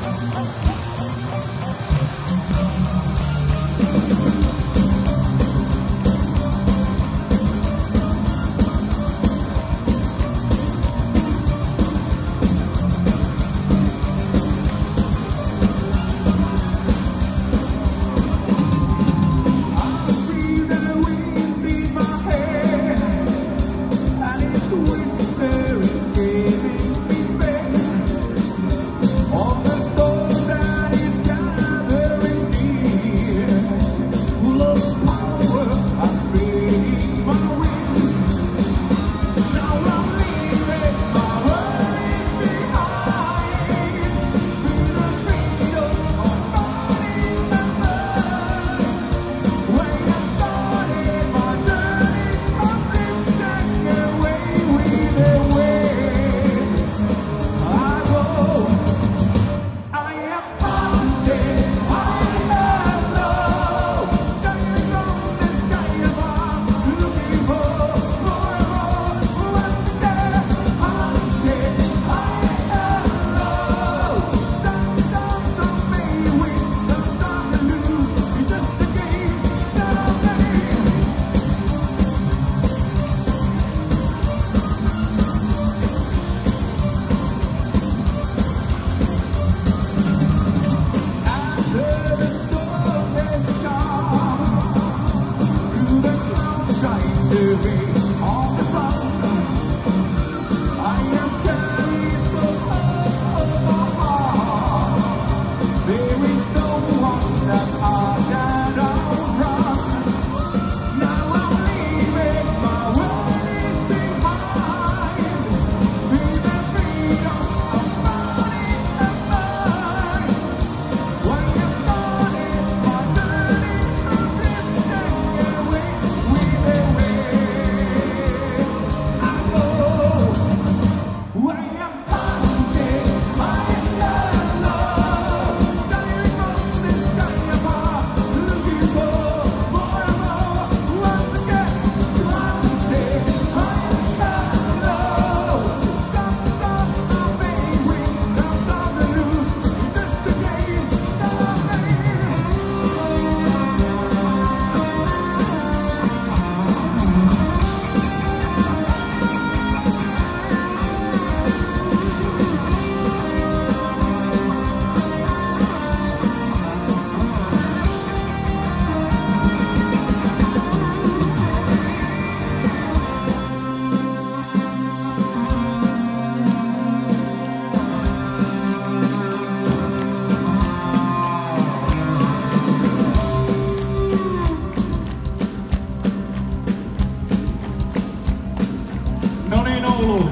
Oulu.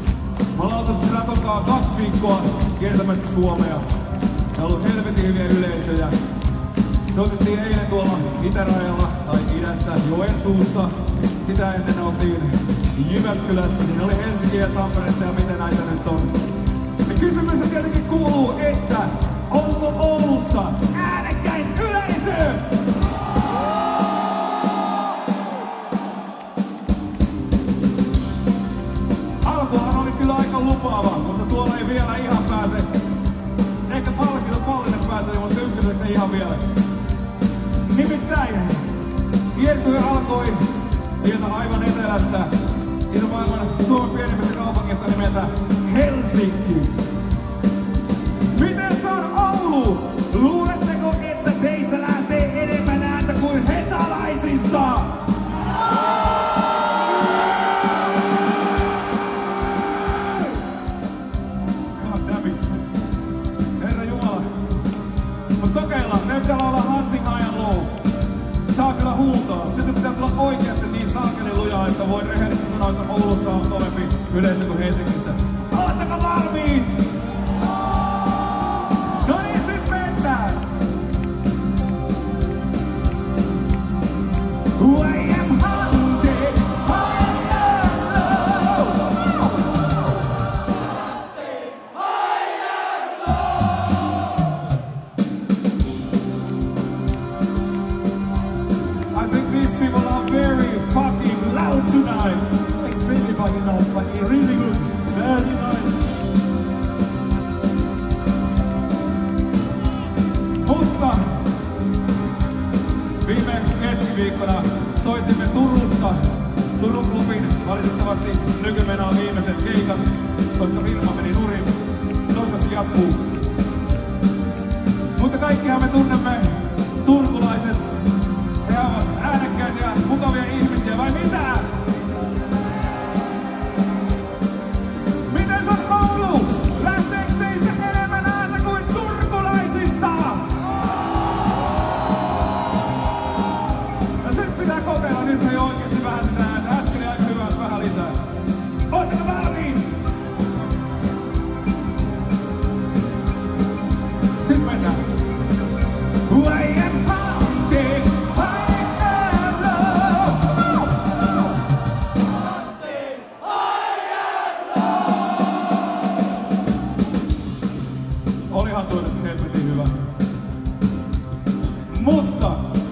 Me ollaan oltu Stratokaa 2 viikkoa kiertämässä Suomea. Ne on ollut helvetin hyviä yleisöjä. Soitettiin eilen tuolla itärajalla tai idässä Joensuussa. Sitä ennen oltiin Jyväskylässä, niin oli Helsinki ja Tampereetta ja miten näitä nyt on. Ja kysymys tietenkin kuuluu, että onko Oulussa äänekkäin yleisö? Alkuhan oli kyllä aika lupaava, mutta tuolla ei vielä ihan pääse. Ehkä pallinen pääsee, mutta ykköseksi ei ihan vielä. Nimittäin kiertue alkoi sieltä aivan etelästä, siitä maailman Suomen pienimmästä kaupungista nimeltä Helsinki. Miten se on Oulu? Luuletteko, että teistä lähtee enemmän ääntä kuin hesalaisista? God damn it. Herra Jumala. Mut kokeillaan, ne pitää olla Hansing High and Low. Saa kyllä huutaa. Sitten pitää tulla oikeasti niin saakeli lujaa, että voi rehellisesti sanoa, että Oulussa on kovempi yleisö kuin Helsingissä. Oletteko valmiit? No niin, sit mennään! I am haunted, high and low. Haunted, high and low. I think these people are very fucking loud tonight. Extremely fucking loud, but really good. Very viimeiset keikat, koska firma meni nurin. Toivottavasti jatkuu. Mutta kaikkihan me tunnemme turkulaiset. He ovat äänekkäitä ja mukavia ihmisiä, vai mitä? Miten se on Oulu? Lähteekö teistä enemmän ääntä kuin turkulaisista? Ja sit pitää kokeilla, nyt ei oikeesti vähän sitä ääntä. Äsken oli aika hyvä, vähän lisää. Ootteko valmiit? Sit mennään. I am haunted by love. Haunted by love. Olihan tuo nyt helvetin hyvä. Mutta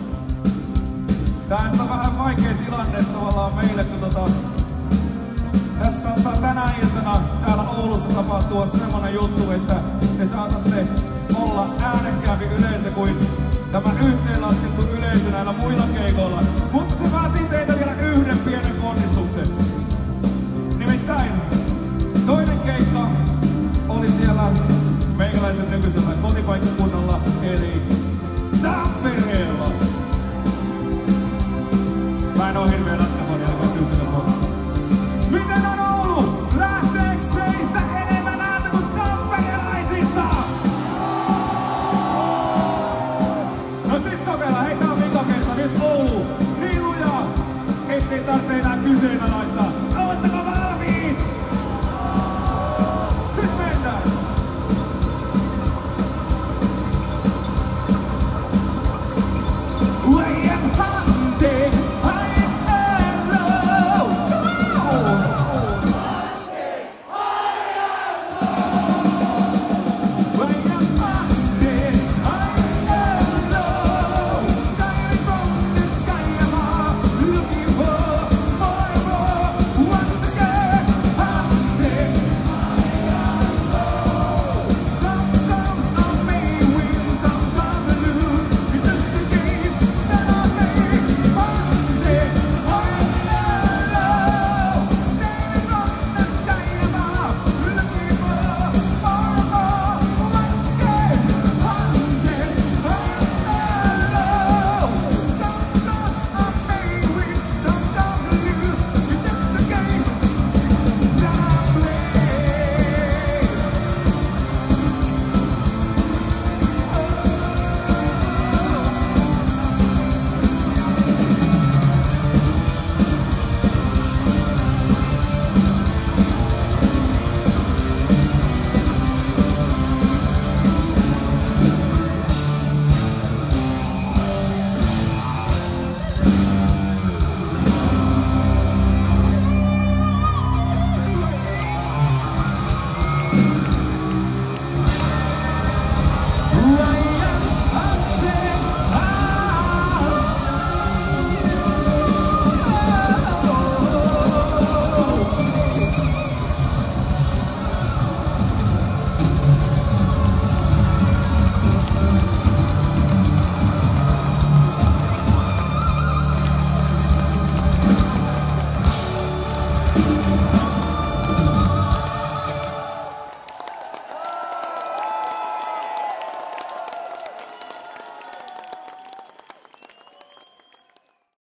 tää on vähän vaikea tilanne tavallaan meille, kun tässä saattaa tänä iltana täällä Oulussa tapahtua semmonen juttu, että te saatatte olla äänekkäämpi yleisö kuin tämä yhteenlaskettu yleisö näillä muilla keikoilla.